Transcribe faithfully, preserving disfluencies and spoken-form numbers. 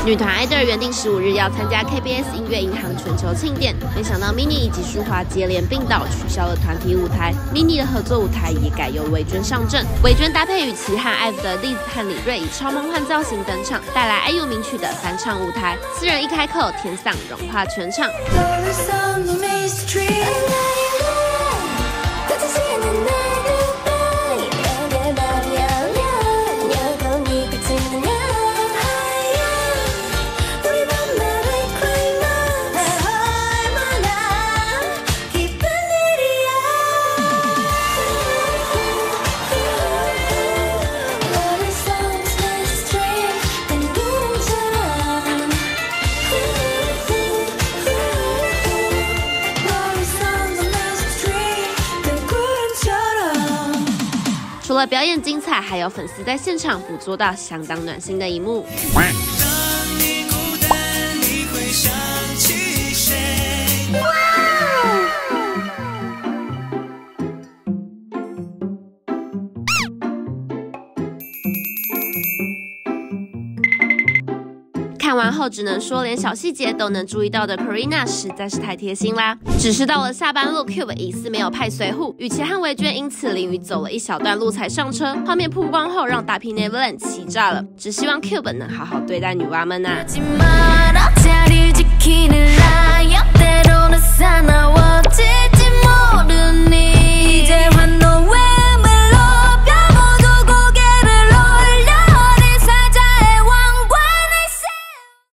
女团 IDOL 原定十五日要参加 K B S 音乐银行全球庆典，没想到 mini 以及舒华接连病倒，取消了团体舞台。mini 的合作舞台也改由维娟上阵，维娟搭配雨琦和 I V E 的栗子和李瑞，以超梦幻造型登场，带来 I U 名曲的翻唱舞台。四人一开口，天嗓融化全场。除了表演精彩，还有粉丝在现场捕捉到相当暖心的一幕。看完后只能说，连小细节都能注意到的 Karina 实在是太贴心啦。只是到了下班路 ，Cube 疑似没有派随扈，雨琦和维娟因此淋雨走了一小段路才上车。画面曝光后，让大批 Neverland 气炸了。只希望 Cube 能好好对待女娃们啊。